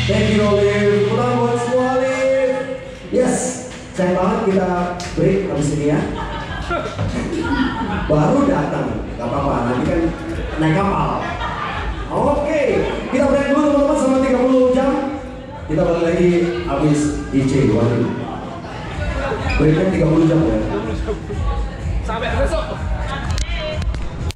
Thank you Olive, pulang buat semua Olive. Yes, sayang banget kita break habis ini ya. Baru datang, gak apa-apa, nanti kan naik kapal. Oke, kita break dulu teman-teman selama 30 jam. Kita balik lagi habis DJ. Waduh, breaknya 30 jam ya. Sampai besok.